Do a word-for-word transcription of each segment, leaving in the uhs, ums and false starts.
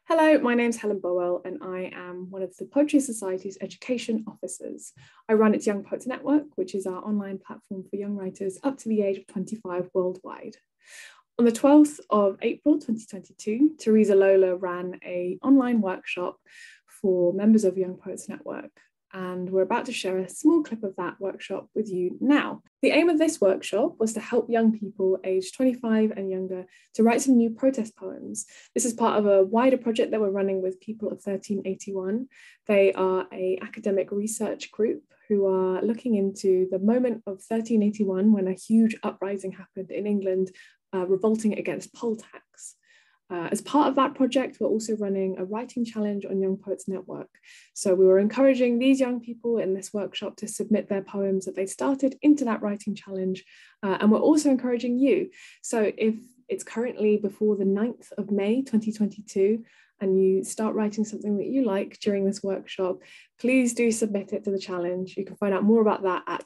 Hello, my name's Helen Bowell and I am one of the Poetry Society's education officers. I run its Young Poets Network, which is our online platform for young writers up to the age of twenty-five worldwide. On the twelfth of April twenty twenty-two, Theresa Lola ran an online workshop for members of Young Poets Network, and we're about to share a small clip of that workshop with you now. The aim of this workshop was to help young people aged twenty-five and younger to write some new protest poems. This is part of a wider project that we're running with people of thirteen eighty-one. They are an academic research group who are looking into the moment of thirteen eighty-one when a huge uprising happened in England, uh, revolting against poll tax. Uh, as part of that project, we're also running a writing challenge on Young Poets Network. So we were encouraging these young people in this workshop to submit their poems that they started into that writing challenge. Uh, and we're also encouraging you. So if it's currently before the ninth of May, twenty twenty-two, and you start writing something that you like during this workshop, please do submit it to the challenge. You can find out more about that at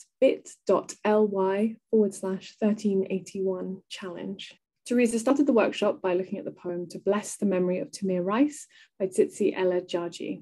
bit.ly forward slash 1381 challenge. Theresa started the workshop by looking at the poem To Bless the Memory of Tamir Rice by Tsitsi Ella Jaji.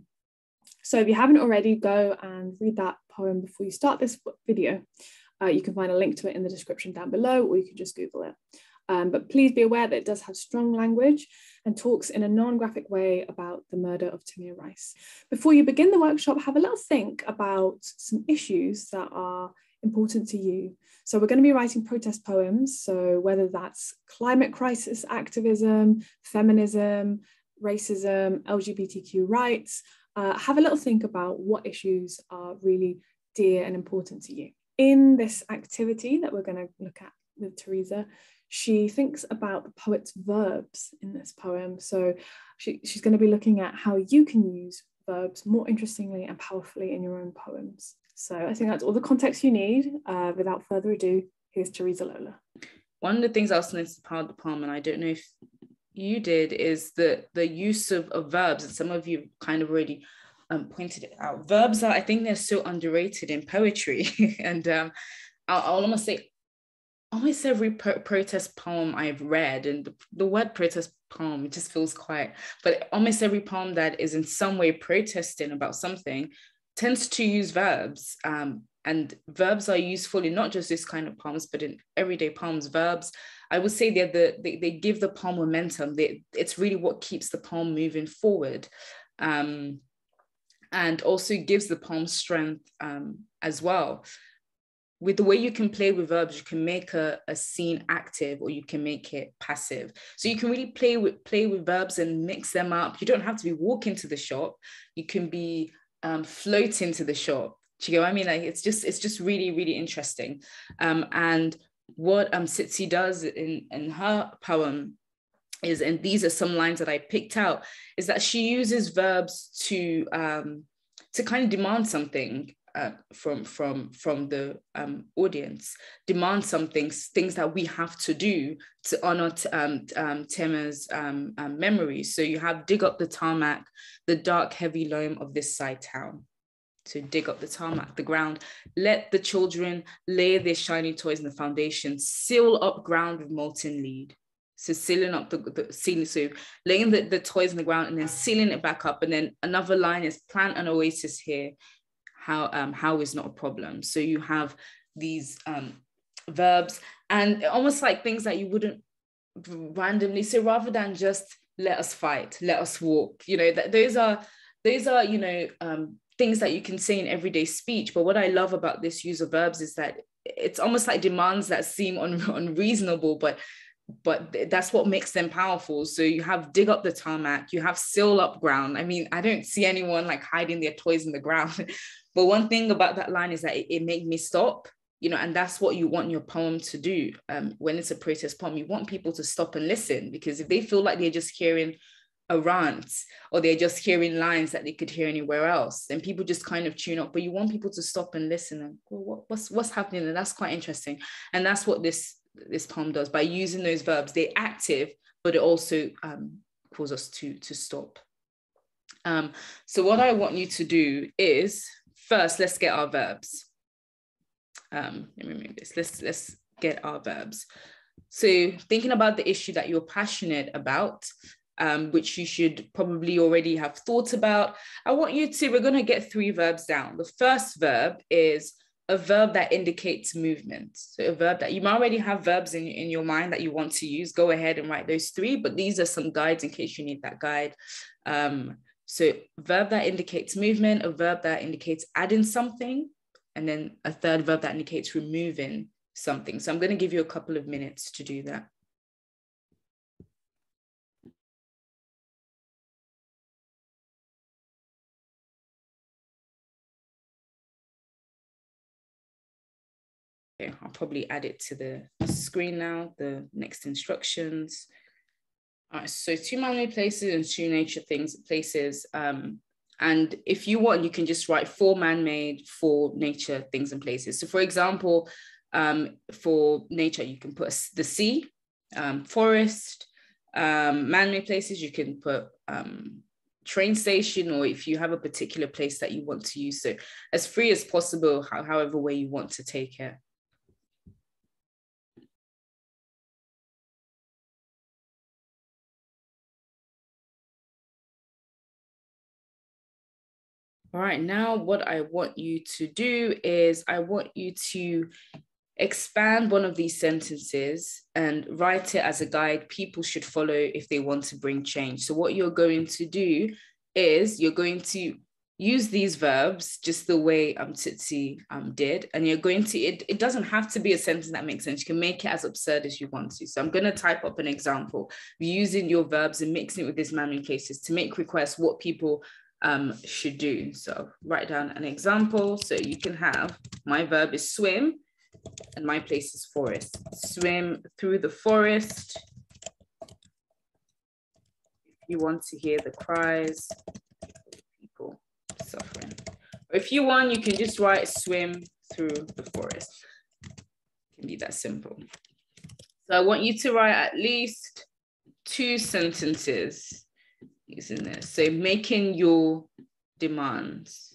So if you haven't already, go and read that poem before you start this video. Uh, you can find a link to it in the description down below, or you can just Google it. Um, but please be aware that it does have strong language and talks in a non-graphic way about the murder of Tamir Rice. Before you begin the workshop, have a little think about some issues that are important to you. So we're going to be writing protest poems. So whether that's climate crisis activism, feminism, racism, L G B T Q rights, uh, have a little think about what issues are really dear and important to you. In this activity that we're going to look at with Theresa, she thinks about the poet's verbs in this poem. So she, she's going to be looking at how you can use verbs more interestingly and powerfully in your own poems. So I think that's all the context you need. Uh, without further ado, here's Theresa Lola. One of the things I was noticing about the poem, and I don't know if you did, is the, the use of, of verbs, and some of you kind of already um, pointed it out. Verbs are, I think they're so underrated in poetry. and um, I'll, I'll almost say, almost every pro- protest poem I've read, and the, the word protest poem, it just feels quite, but almost every poem that is in some way protesting about something tends to use verbs, um, and verbs are useful in not just this kind of poems, but in everyday poems. Verbs, I would say they're the, they, they give the poem momentum. They, it's really what keeps the poem moving forward, um, and also gives the poem strength um, as well. With the way you can play with verbs, you can make a, a scene active or you can make it passive. So you can really play with, play with verbs and mix them up. You don't have to be walking to the shop. You can be Um, float into the shop. Do you get what I mean? Like it's just it's just really really interesting. Um, and what um Tsitsi does in in her poem is, and these are some lines that I picked out, is that she uses verbs to um to kind of demand something uh, from from from the um audience, demand something, things that we have to do to honor um, um Tamir's um, um memories. So you have dig up the tarmac, the dark heavy loam of this side town. So dig up the tarmac, the ground, let the children lay their shiny toys in the foundation, seal up ground with molten lead. So sealing up the, the ceiling, so laying the, the toys in the ground and then sealing it back up. And then another line is plant an oasis here. How um how is not a problem. So you have these um verbs and almost like things that you wouldn't randomly. So rather than just let us fight, let us walk, you know, that those are those are you know um things that you can say in everyday speech. But what I love about this use of verbs is that it's almost like demands that seem un- unreasonable, but but that's what makes them powerful. So you have dig up the tarmac, you have seal up ground. I mean, I don't see anyone like hiding their toys in the ground. But one thing about that line is that it, it made me stop, you know, and that's what you want your poem to do. Um, when it's a protest poem, you want people to stop and listen, because if they feel like they're just hearing a rant or they're just hearing lines that they could hear anywhere else, then people just kind of tune up. But you want people to stop and listen and well, what, what's what's happening? And that's quite interesting. And that's what this this poem does. By using those verbs, they're active, but it also um, calls us to to stop. Um, so what I want you to do is, first, let's get our verbs. Um, let me move this. Let's let's get our verbs. So thinking about the issue that you're passionate about, um, which you should probably already have thought about. I want you to, we're going to get three verbs down. The first verb is a verb that indicates movement. So a verb that you might already have verbs in, in your mind that you want to use. Go ahead and write those three, but these are some guides in case you need that guide. Um, so verb that indicates movement, a verb that indicates adding something, and then a third verb that indicates removing something. So I'm going to give you a couple of minutes to do that. Okay, I'll probably add it to the screen now, the next instructions. All right, so two man-made places and two nature things, places. Um, and if you want, you can just write four man-made, four nature things and places. So for example, um, for nature, you can put the sea, um, forest, um, man-made places, you can put um, train station, or if you have a particular place that you want to use. So as free as possible, how, however way you want to take it. All right, now what I want you to do is I want you to expand one of these sentences and write it as a guide people should follow if they want to bring change. So what you're going to do is you're going to use these verbs just the way um, Tsitsi um, did, and you're going to, it, it doesn't have to be a sentence that makes sense. You can make it as absurd as you want to. So I'm going to type up an example using your verbs and mixing it with these manly places to make requests what people um, should do. So write down an example. So you can have, my verb is swim, and my place is forest. Swim through the forest. If you want to hear the cries of people suffering. Or if you want, you can just write swim through the forest. It can be that simple. So I want you to write at least two sentences using this. So making your demands.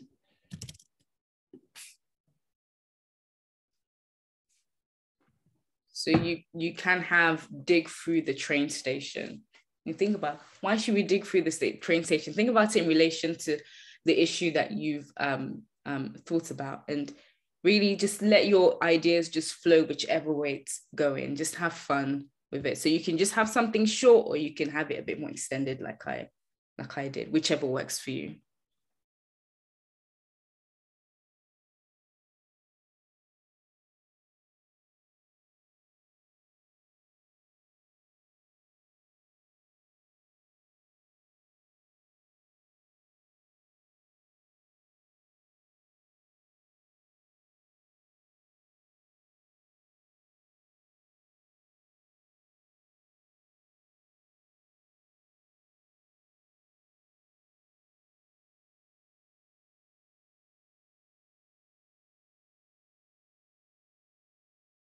So you, you can have dig through the train station. You think about, why should we dig through the state train station? Think about it in relation to the issue that you've um, um, thought about, and really just let your ideas just flow whichever way it's going. Just have fun with it. So you can just have something short, or you can have it a bit more extended like I, like I did, whichever works for you.